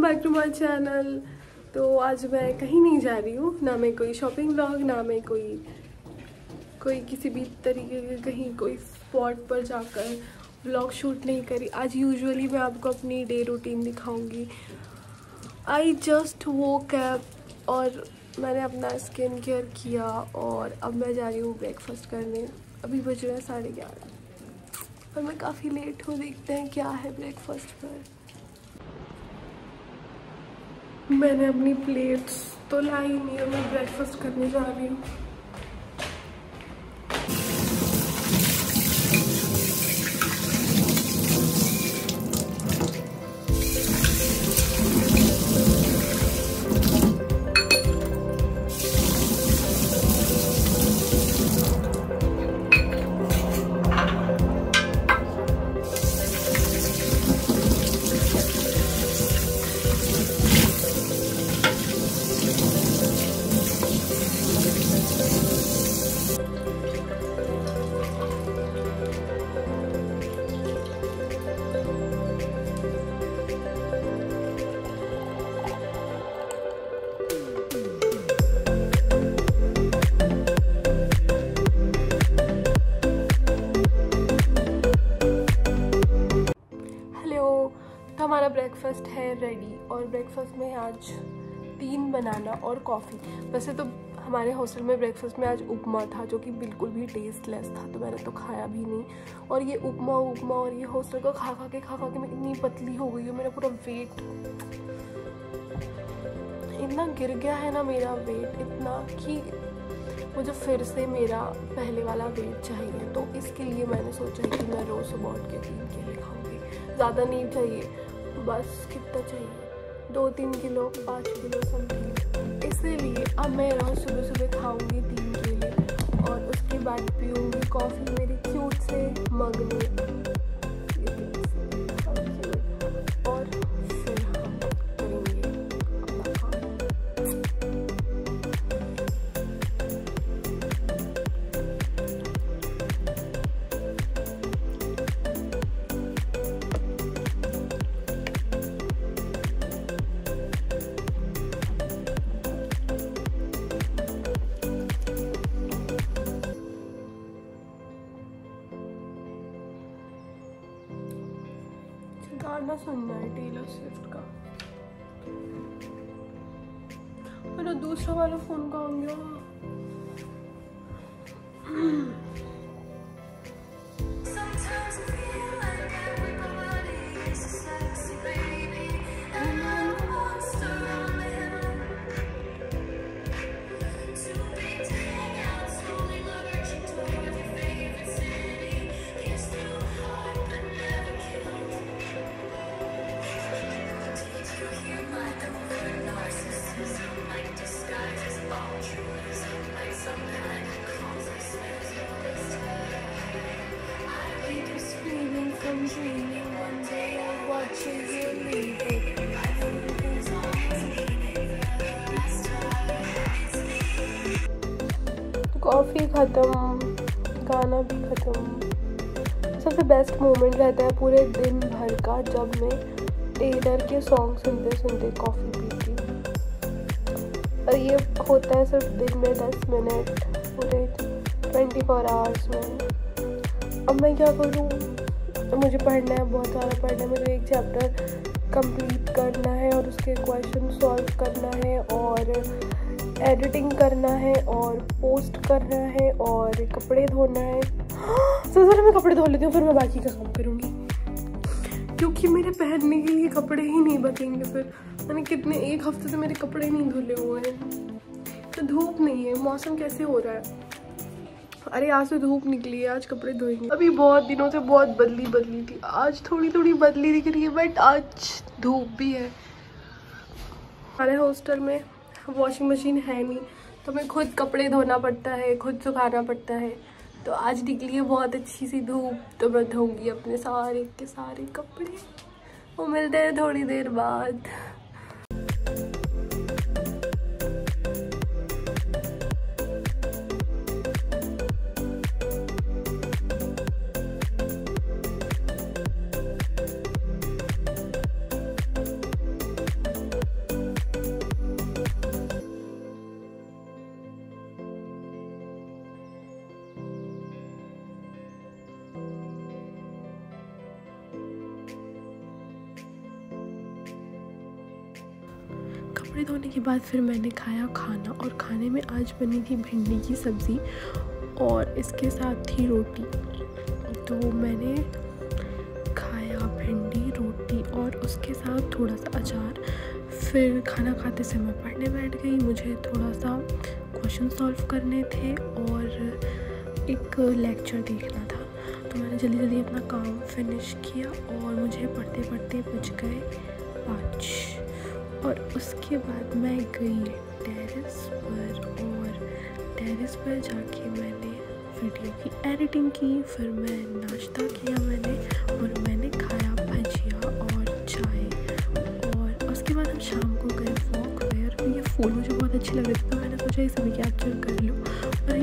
Back to my channel. तो आज मैं कहीं नहीं जा रही हूँ, ना मैं कोई शॉपिंग व्लॉग, ना मैं कोई किसी भी तरीके के कहीं कोई स्पॉट पर जाकर व्लॉग शूट नहीं करी। आज यूजुअली मैं आपको अपनी डे रूटीन दिखाऊंगी। आई जस्ट वोक अप और मैंने अपना स्किन केयर किया और अब मैं जा रही हूँ ब्रेकफास्ट करने। अभी बज रहे हैं 11:30 और मैं काफ़ी लेट हूँ। देखते हैं क्या है ब्रेकफास्ट पर। मैंने अपनी प्लेट्स तो लाई नहीं और मैं ब्रेकफास्ट करने जा रही हूँ। हमारा ब्रेकफास्ट है रेडी और ब्रेकफास्ट में आज 3 बनाना और कॉफ़ी। वैसे तो हमारे हॉस्टल में ब्रेकफास्ट में आज उपमा था जो कि बिल्कुल भी टेस्टलेस था, तो मैंने तो खाया भी नहीं। और ये उपमा और ये हॉस्टल का खा खा के मैं इतनी पतली हो गई हूँ। मेरा पूरा वेट इतना गिर गया है ना, मेरा वेट इतना कि मुझे फिर से मेरा पहले वाला वेट चाहिए। तो इसके लिए मैंने सोचा कि मैं रोज़ सुबह उठ के 3 केले खाऊंगी। ज़्यादा नहीं चाहिए, बस कितना चाहिए 2-3 किलो 5 किलो समथिंग। इसीलिए अब मैं रोज़ सुबह खाऊंगी 3 केले और उसके बाद पीऊँगी कॉफ़ी मेरी क्यूट से मग में। और फिर हम करेंगे अपना काम। गाना सुनना है टेलर स्विफ्ट का। मेरा दूसरा वाला फोन कहाँ गया? कॉफ़ी ख़त्म, गाना भी ख़त्म। सबसे बेस्ट मोमेंट रहता है पूरे दिन भर का जब मैं टेलर के सॉन्ग सुनते सुनते कॉफ़ी पीती हूँ। और ये होता है सिर्फ दिन में 10 मिनट, पूरे 24 आवर्स में। अब मैं क्या करूँ? मुझे पढ़ना है, बहुत सारा पढ़ना है। मुझे एक चैप्टर कंप्लीट करना है और उसके क्वेश्चन सॉल्व करना है और एडिटिंग करना है और पोस्ट करना है और कपड़े धोना है। तो मैं कपड़े धो लेती हूँ, फिर मैं बाकी का काम करूँगी क्योंकि मेरे पहनने के लिए कपड़े ही नहीं बचेंगे। फिर मैंने कितने 1 हफ्ते से मेरे कपड़े नहीं धुले हुए हैं। तो धूप नहीं है, मौसम कैसे हो रहा है? अरे आज तो धूप निकली है, आज कपड़े धोएंगे। अभी बहुत दिनों से बहुत बदली थी, आज थोड़ी बदली दिख रही है, बट आज धूप भी है। हमारे हॉस्टल में वॉशिंग मशीन है नहीं, तो हमें खुद कपड़े धोना पड़ता है, खुद सुखाना पड़ता है। तो आज निकली है बहुत अच्छी सी धूप, तो मैं धोऊंगी अपने सारे के सारे कपड़े। वो मिलते हैं थोड़ी देर बाद। कपड़े धोने के बाद फिर मैंने खाया खाना, और खाने में आज बनी थी भिंडी की सब्ज़ी और इसके साथ थी रोटी। तो मैंने खाया भिंडी, रोटी और उसके साथ थोड़ा सा अचार। फिर खाना खाते से मैं पढ़ने बैठ गई। मुझे थोड़ा सा क्वेश्चन सॉल्व करने थे और एक लेक्चर देखना था, तो मैंने जल्दी जल्दी अपना काम फिनिश किया और मुझे पढ़ते पढ़ते बज गए 5। और उसके बाद मैं गई टेरेस पर, और टेरेस पर जाके मैंने वीडियो की एडिटिंग की। फिर मैं नाश्ता किया मैंने, और मैंने खाया भजिया और चाय। और उसके बाद हम शाम को गए वॉक वेयर। ये फूल मुझे बहुत अच्छे लग रहे थे, तो मैंने सोचा इसे भी कैप्चर कर लूँ। और